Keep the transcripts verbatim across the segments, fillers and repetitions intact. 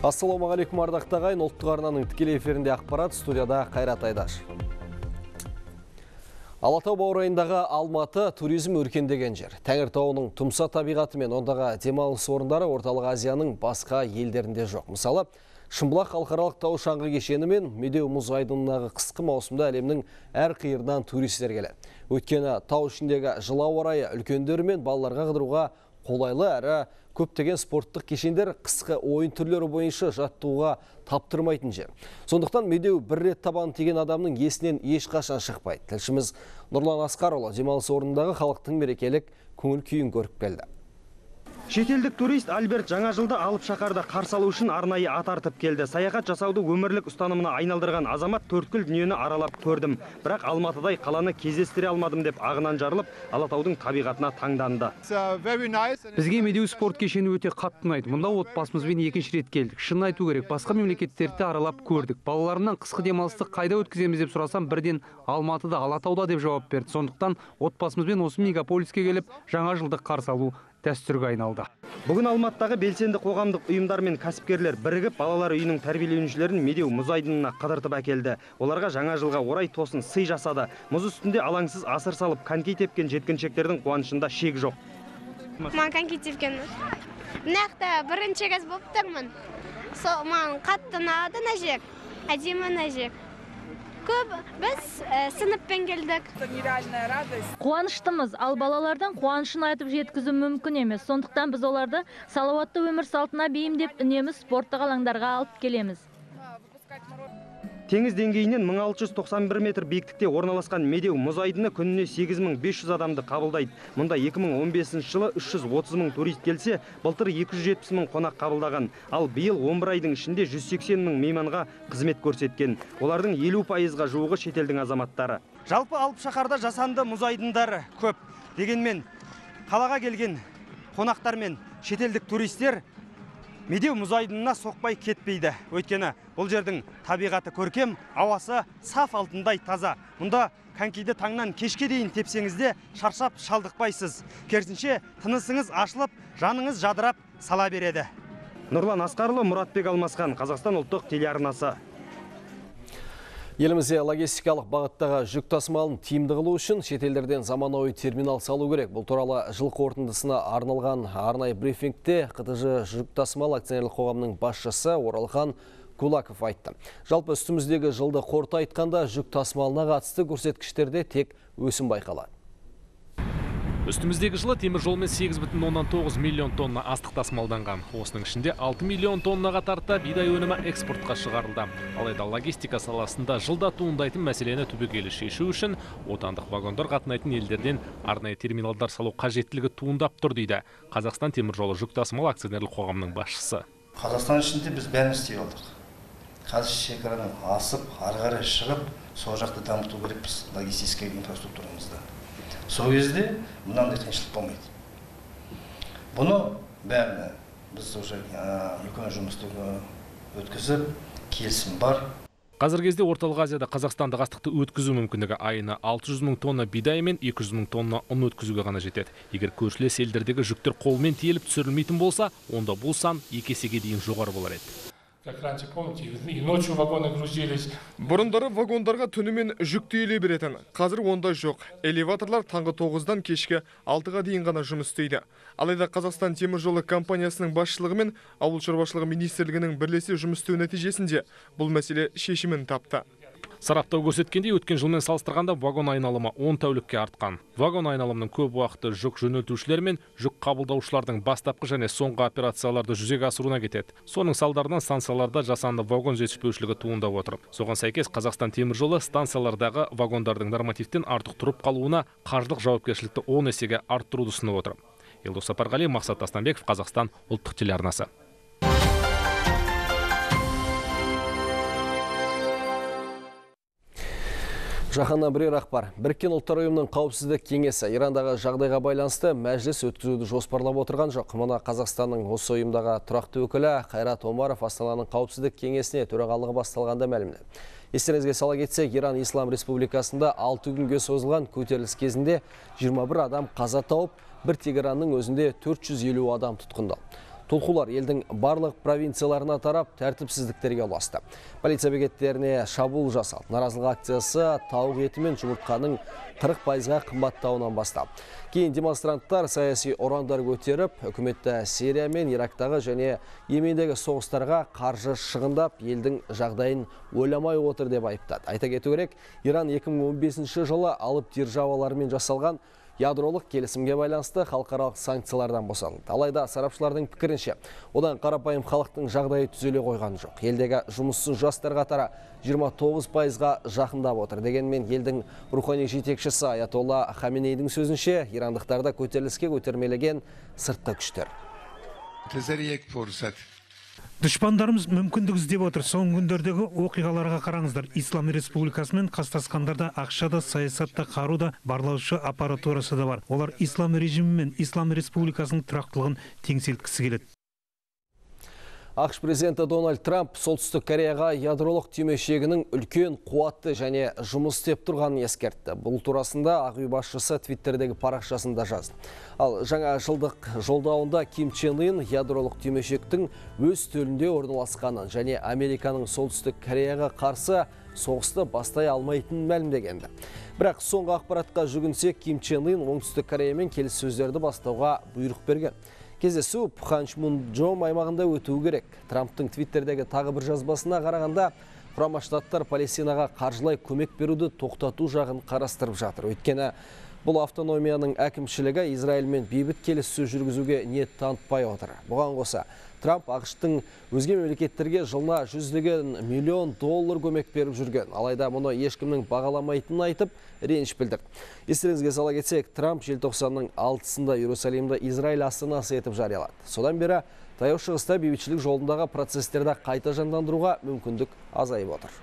Ассалаумағалейкум ардақты ағайын, ұлттық арнаның тікелей эфирінде ақпарат, студияда Қайрат Айдаш. Алатау баурайындағы Алматы туризм өркендеген жер. Тәңіртауының тұмса табиғаты мен ондағы демалыс орындары орталық Азияның басқа елдерінде жоқ. Мысалы, Шымбұлақ халықаралық тау шаңғы кешені мен Медеу мұз айдынындағы қысқы маусымда әлемнің әр қиырынан туристер келеді. Өйткені тау ішіндегі жылы ауа райы үлкендер мен балаларға қыдыруға қолайлы әрі көптеген спорттық кешендер қысқы ойын түрлері бойынша жаттығуға таптырмайтын жер. Сондықтан Медеу бір рет табан тиген адамның есінен ешқашан шықпайды. Тілшіміз Нұрлан Асқарұлы демалыс орнындағы халықтың мерекелік көңіл күйін көріп келді. Шетелдік турист Альберт жаңа жылды алып шақарда қарсы алу үшін арнайы ат артып келді. Саяхат жасауды өмірлік ұстанымына айналдырған азамат төрткүл дүниені аралап көрдім. Бірақ Алматыдай қаланы кездестіре алмадым деп ағынан жарылып, Алатаудың табиғатына таңданды. Бізге Медеу спорт кешені өте қатты ұнайды. Мұнда отбасымызбен екінші рет келдік. Шын айту керек, басқа мемлекеттерді аралап көрдік. Балаларымнан қысқы демалысты қайда өткіземіз деп сұрасам, бірден Алматыда, Алатауда деп жауап берді. Сондықтан отбасымызбен осы мегаполиске келіп, жаңа жылды қарсы алу дәстүрге айналды. Бүгін Алматыдағы белсенді қоғамдық ұйымдар мен кәсіпкерлер бірігіп балалар үйінің тәрбиеленушілерін Медеу мұз айдынына қыдыртып әкелді. Оларға жаңа жылға орай тосын сый жасады. Мұз үстінде алаңсыз асыр салып коньки тепкен жеткіншектердің қуанышында шек жоқ. Мен коньки тепкен. Нақты бірінші рет болып тұрмын. Сол мен қатты ұнады мына жер. Әдемі мына жер. Көп біз сыныппен келдік. Қуаныштымыз, ал балалардан қуанышын айтып жеткізу мүмкін емес. Сондықтан біз оларды салауатты өмір салтына бейімдеп үнемі спорттық алаңдарға алып келеміз. Теңіз деңгейінен мың алты жүз тоқсан бір метр биіктікте орналасқан Медеу мұз айдыны күніне сегіз мың бес жүз адамды қабылдайды. Мұнда екі мың он бесінші жылы үш жүз отыз мың турист келсе, былтыр екі жүз жетпіс мың қонақ қабылдаған. Ал биыл он бір айдың ішінде жүз сексен мың мейманға қызмет көрсеткен. Олардың елу пайызға жуығы шетелдің азаматтары. Жалпы алып шаһарда жасанды мұз айдындары көп. Дегенмен қалаға келген қонақтар мен шетелдік туристер Медеу мұз айдынына соқпай кетпейді. Өйткені бұл жердің табиғаты көркем, ауасы саф алтындай таза. Мұнда конькиді таңнан кешке дейін тепсеңізде шаршап шалдықпайсыз. Керісінше тынысыңыз ашылып, жаныңыз жадырап сала береді. Нұрлан Асқарұлы, Мұратбек Алмасхан, Қазақстан ұлттық телеарнасы. Елімізде логистикалық бағыттағы жүк тасымалын тиімді қылу үшін шетелдерден заманауи терминал салу керек. Бұл туралы жыл қорытындысына арналған арнайы брифингте қтж жүк тасымал акционерлік қоғамның басшысы Оралхан Кулаков айтты. Жалпы үстіміздегі жылды қорыта айтқанда жүк тасымалына қатысты көрсеткіштерде тек өсім байқалады. Үстіміздегі жылы темір жолмен сегіз бүтін оннан тоғыз миллион тонна астық тасымалданған. Осының ішінде алты миллион тоннаға тарта бидай өнімі экспортқа шығарылды. Алайда логистика саласында жылда туындайтын мәселені түбегейлі шешу үшін отандық вагондар қатынайтын елдерден арнайы терминалдар салу қажеттілігі туындап тұр дейді Қазақстан темір жолы жүк тасымал акционерлік қоғамның басшысы. Қазақстан ішінде біз бәрін істей алдық. Қазір шекарадан асып, ары қарай шығып, сол жақты дамыту керекпіз логистика инфраструктурамызда. Сол кезде мұнандай қиыншылық болмайды. Бұны бәріне біз уже үлкен жұмысты өткізіп, келісім бар. Қазіргі кезде орталық Азияда Қазақстандық астықты өткізу мүмкіндігі айына алты жүз мың тонна бидай мен екі жүз мың тонна ұн өткізуге ғана жетеді. Егер көршілес елдердегі жүктер қолмен тиеліп түсірілмейтін болса, онда бұл сан екі есеге дейін жоғары болар еді. Бұрындары вагондарға түнімен жүк тиеле беретін. Қазір онда жоқ. Элеваторлар таңғы тоғыздан кешкі алтыға дейін ғана жұмыс істейді. Алайда Қазақстан темір жолы компаниясының басшылығы мен ауыл шаруашылығы министрлігінің бірлесе жұмыс істеу нәтижесінде бұл мәселе шешімін тапты. Сараптау көрсеткендей, өткен жылмен салыстырғанда вагон айналымы он тәулікке артқан. Вагон айналымының көп уақыты жүк жөнелтушілер мен жүк қабылдаушылардың бастапқы және соңғы операцияларды жүзеге асыруына кетеді. Соның салдарынан станцияларда жасанды вагон жетіспеушілігі туындап отыр. Соған сәйкес Қазақстан темір жолы станциялардағы вагондардың нормативтен артық тұрып қалуына қаржылық жауапкершілікті он есеге арттыруды ұсынып отыр. Елдос Сапарғали, Мақсат Тастанбеков, Қазақстан ұлттық телеарнасы. Жаһаннан бірер ақпар. Біріккен ұлттар ұйымының қауіпсіздік кеңесі Ирандағы жағдайға байланысты мәжіліс өткізуді жоспарлап отырған жоқ. Мұны Қазақстанның осы ұйымдағы тұрақты өкілі Қайрат Омаров Астананың қауіпсіздік кеңесіне төрағалығы басталғанда мәлімдеді. Естеріңізге сала кетсек, Иран Ислам Республикасында алты күнге созылған көтеріліс кезінде жиырма бір адам қаза тауып, бір Тегеранның өзінде төрт жүз елу адам тұтқындалды. Толқулар елдің барлық провинцияларына тарап тәртіпсіздіктерге ұласты. Полиция бекеттеріне шабуыл жасалды. Наразылық акциясы тауық еті мен жұмыртқаның қырық пайызға қымбаттауынан бастап. Кейін демонстранттар саяси ұрандар көтеріп, үкіметті Сирия мен Ирактағы және Йемендегі соғыстарға қаржы шығындап, елдің жағдайын ойламай отыр деп айыптады. Айта кету керек, Иран екі мың он бесінші жылы алып державаларымен жасалған ядролық келісімге байланысты халықаралық санкциялардан босатылды. Алайда сарапшылардың пікірінше, одан қарапайым халықтың жағдайы түзеле қойған жоқ. Елдегі жұмыссыз жастар қатары жиырма тоғыз пайызға жақындап отыр. Дегенмен елдің рухани жетекшісі Аятолла Хаменейдің сөзінше, ирандықтарда көтеріліске көтермелеген сыртқы күштер. Дұшпандарымыз мүмкіндік іздеп отыр. Соңғы күндердегі оқиғаларға қараңыздар. Ислам Республикасымен қастасқандарда ақшада, саясатта, қаруда барлаушы аппаратурасы да бар. Олар ислам режимі мен Ислам Республикасының тұрақтылығын теңселткісі келеді. ақш президенті Дональд Трамп Солтүстік Кореяға ядролық түймешегінің үлкен, қуатты және жұмыс істеп тұрғанын ескертті. Бұл турасында Ақ үй басшысы Твиттердегі парақшасында жазды. Ал жаңа жылдық жолдауында Ким Чен Ын ядролық түймешектің өз төлінде орналасқанын және Американың Солтүстік Кореяға қарсы соғысты бастай алмайтынын мәлімдегенді. Бірақ соңғы ақпаратқа жүгінсек, Ким Чен Ын Оңтүстік Кореямен келіссөздерді бастауға бұйрық берген. Кездесу Пханчмунджом аймағында өтуі керек. Трамптың Твиттердегі тағы бір жазбасына қарағанда, Құрама Штаттар Палестинаға қаржылай көмек беруді тоқтату жағын қарастырып жатыр. Өйткені бұл автономияның әкімшілігі Израильмен бейбіт келіссөз жүргізуге ниет танытпай отыр. Бұған қоса, Трамп ақштың өзге мемлекеттерге жылына жүздеген миллион доллар көмек беріп жүрген. Алайда мұны ешкімнің бағаламайтынын айтып, реніш білдірді. Естеріңізге сала кетсек, Трамп желтоқсанның алтысында Иерусалимді Израиль астанасы етіп жариялады. Содан бері таяу шығыста бейбітшілік жолындағы процестерді қайта жандандыруға мүмкіндік азайып отыр.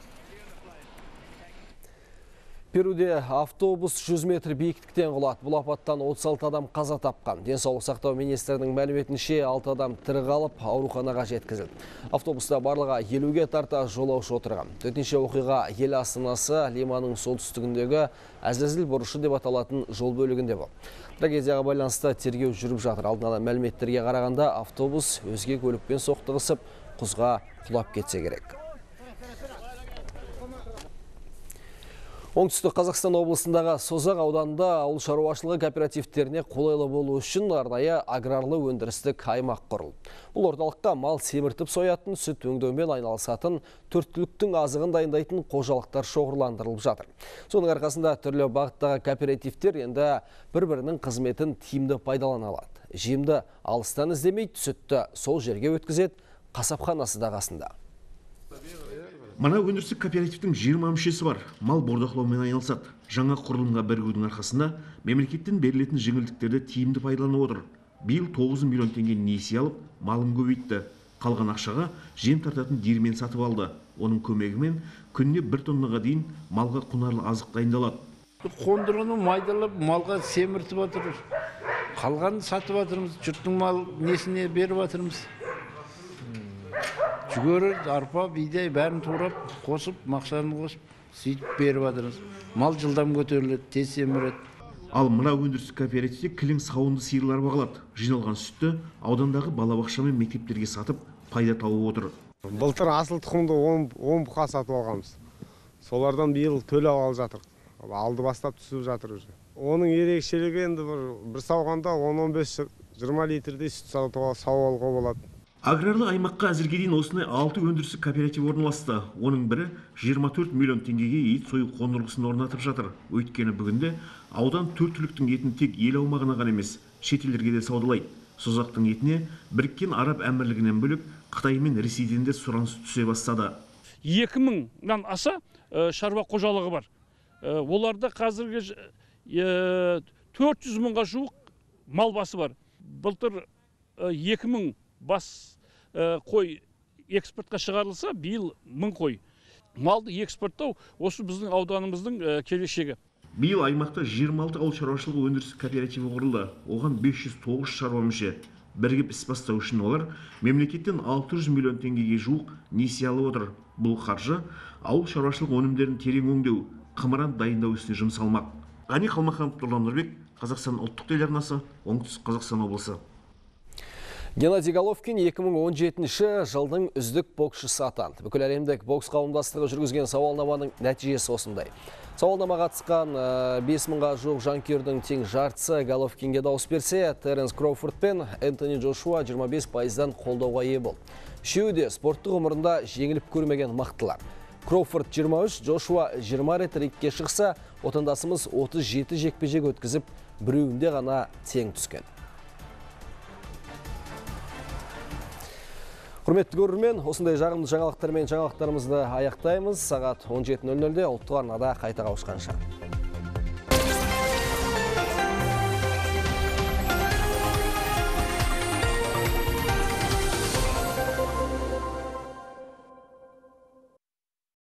Перуде автобус жүз метр биіктіктен құлады. Бұл апаттан отыз алты адам қаза тапқан. Денсаулық сақтау министрінің мәліметінше алты адам тірі қалып, ауруханаға жеткізілді. Автобуста барлығы елуге тарта жолаушы отырған. Төтенше оқиға ел астанасы Лиманың солтүстігіндегі Әзәзіл бұрышы деп аталатын жол бөлігінде болды. Трагедияға байланысты тергеу жүріп жатыр. Алдын ала мәліметтерге қарағанда автобус өзге көлікпен соқтығысып, құзға құлап кетсе керек. Оңтүстік Қазақстан облысындағы Созақ ауданында ауыл шаруашылығы кооперативтеріне қолайлы болу үшін арнайы аграрлы өндірістік аймақ құрылды. Бұл орталыққа мал семіртіп соятын, сүт өңдеумен айналысатын, төрт түліктің азығын дайындайтын қожалықтар шоғырландырылып жатыр. Соның арқасында түрлі бағыттағы кооперативтер енді бір-бірінің қызметін тиімді пайдалана алады. Жемді алыстан іздемейді, сүтті сол жерге өткізеді, қасапханасы да қасында. Мана өндірістік кооперативтің жиырма мүшесі бар. Мал бордақылаумен айналысады. Жаңа құрылымға бірігудің арқасында мемлекеттен берілетін жеңілдіктерді тиімді пайдаланып отыр. Биыл тоғыз миллион теңге несие алып, малын көбейтті. Қалған ақшаға жем тартатын диірмен сатып алды. Оның көмегімен күніне бір тоннаға дейін малға құнарлы азық дайындалады. Қондырғыны майдалап, малға семіртіп отырмыз. Қалғанын сатып отырмыз. Жұрттың мал несіне беріп отырмыз. Жүгері, арпа, бидай бәрін турап, қосып, мақсарын қосып, сөйтіп беріп жатырмыз. Мал жылдам көтеріледі, тез семіреді. Ал мына өндірістік кооперативте кілең сауынды сиырлар бағалады. Жиналған сүтті аудандағы балабақша мен мектептерге сатып, пайда тауып отыр. Былтыр асыл тұқымды он бұқа сатып алғанбыз. Солардан биыл төлеп алып жатыр. Алды бастап түсіп жатыр уже. Оның ерекшелігі енді бір сауғанда он он бес жиырма литрдей сүт сауалға болады. Аграрлы аймаққа әзірге дейін осындай алты өндірістік кооператив орналасты. Оның бірі жиырма төрт миллион теңгеге ет сою қондырғысын орнатып жатыр. Өйткені бүгінде аудан төрт түліктің етін тек ел аумағына ғана емес, шетелдерге де саудалайды. Созақтың етіне Біріккен Араб Әмірлігінен бөлек Қытай мен Ресейден де сұраныс түсе бастады. екі мыңнан аса шаруа қожалығы бар. Оларда қазіргі төрт жүз мыңға жуық мал басы бар. Былтыр екі мың бас қой экспортқа шығарылса, биыл мың қой. Малды экспорттау осы біздің ауданымыздың келешегі. Биыл аймақта жиырма алты ауыл шаруашылығы өндірістік кооперативі құрылды. Оған бес жүз тоғыз шаруа мүше. Бірігіп іс бастау үшін олар мемлекеттен алты жүз миллион теңгеге жуық несие алып отыр. Бұл қаржы ауыл шаруашылық өнімдерін терең өңдеу, қымыран дайындау ісіне жұмсалмақ. Ғани Қалмаханов, Нұрлан Нұрбек, Қазақстан ұлттық телеарнасы, Оңтүстік Қазақстан облысы. Геннадий Головкин екі мың он жетінші жылдың үздік боксшысы атанды. Бүкіл әлемдік бокс қауымдастығы жүргізген сауалнаманың нәтижесі осындай. Сауалнамаға қатысқан бес мыңға жуық жанкүйердің тең жартысы Головкинге дауыс берсе, Теренс Кроуфорд пен Энтони Джошуа жиырма бес пайыздан қолдауға ие болды. Үшеуі де спорттық ғұмырында жеңіліп көрмеген мықтылар. Кроуфорд жиырма үш, Джошуа жиырма рет рингке шықса, отандасымыз отыз жеті жекпе-жек өткізіп, біреуінде ғана тең түскен. Құрметті көрермен, осындай жағымды жаңалықтармен жаңалықтарымызды аяқтаймыз. Сағат он жеті нөл нөлде ұлттық арнада қайта қауышқанша.